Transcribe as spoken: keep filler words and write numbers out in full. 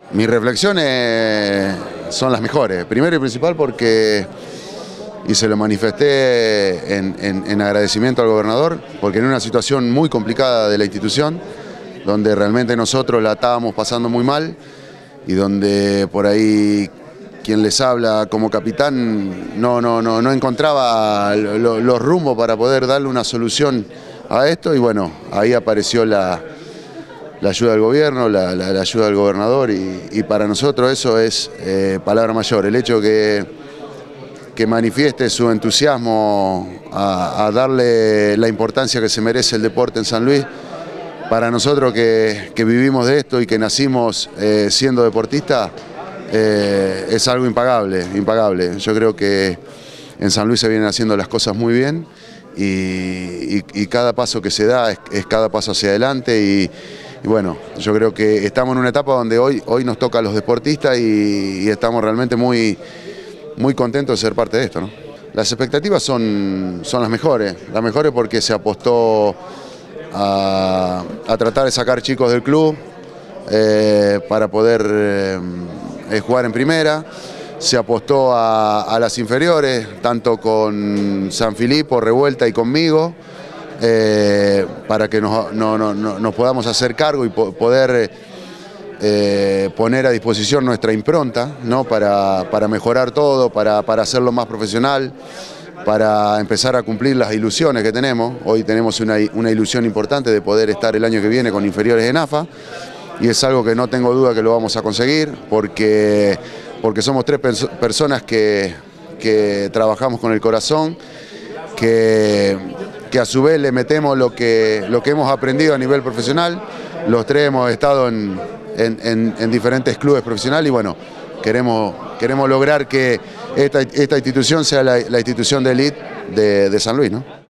Mis reflexiones son las mejores. Primero y principal porque, y se lo manifesté en, en, en agradecimiento al gobernador, porque en una situación muy complicada de la institución, donde realmente nosotros la estábamos pasando muy mal y donde por ahí quien les habla como capitán no, no, no, no encontraba lo, los rumbos para poder darle una solución a esto, y bueno, ahí apareció la, la ayuda del gobierno, la, la, la ayuda del gobernador, y, y para nosotros eso es eh, palabra mayor. El hecho que, que manifieste su entusiasmo a, a darle la importancia que se merece el deporte en San Luis, para nosotros que, que vivimos de esto y que nacimos eh, siendo deportistas, eh, es algo impagable, impagable. Yo creo que en San Luis se vienen haciendo las cosas muy bien, y, y, y cada paso que se da es, es cada paso hacia adelante, y, y bueno, yo creo que estamos en una etapa donde hoy, hoy nos toca a los deportistas, y, y estamos realmente muy, muy contentos de ser parte de esto, ¿no? Las expectativas son, son las mejores, las mejores porque se apostó a, a tratar de sacar chicos del club eh, para poder eh, jugar en primera. Se apostó a, a las inferiores, tanto con San Filipo, Revuelta y conmigo, eh, para que nos, no, no, no, nos podamos hacer cargo y po poder eh, poner a disposición nuestra impronta, ¿no? para, para mejorar todo, para, para hacerlo más profesional, para empezar a cumplir las ilusiones que tenemos. Hoy tenemos una, una ilusión importante de poder estar el año que viene con inferiores en A F A, y es algo que no tengo duda que lo vamos a conseguir, porque, porque somos tres perso personas que, que trabajamos con el corazón, que, que a su vez le metemos lo que, lo que hemos aprendido a nivel profesional. Los tres hemos estado en, en, en, en diferentes clubes profesionales, y bueno, queremos, queremos lograr que esta, esta institución sea la, la institución de élite de, de San Luis, ¿no?